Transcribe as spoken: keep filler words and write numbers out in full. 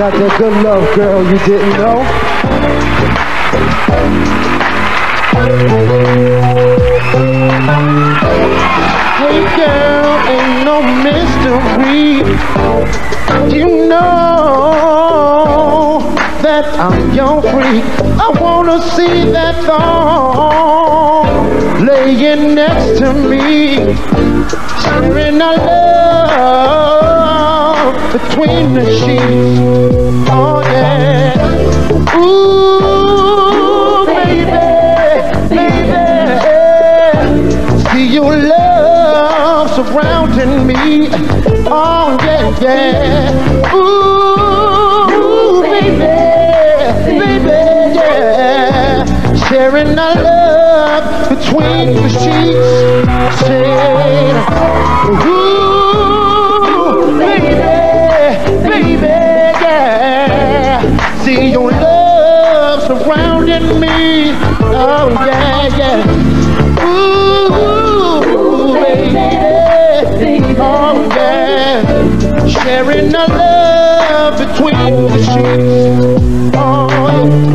got that good love, girl, you didn't know? Hey girl, ain't no mystery. You know that I'm your freak. I wanna see that thong laying next to me, sharing our love between the sheets. Oh yeah. Ooh, baby, baby, see your love surrounding me. Oh yeah, yeah. Ooh, baby, baby, yeah. Sharing our love between the sheets. Say, ooh, baby, baby, yeah. See your love surrounding me. Oh yeah, yeah. Ooh, baby, oh yeah. Sharing our love between the sheets. Oh yeah.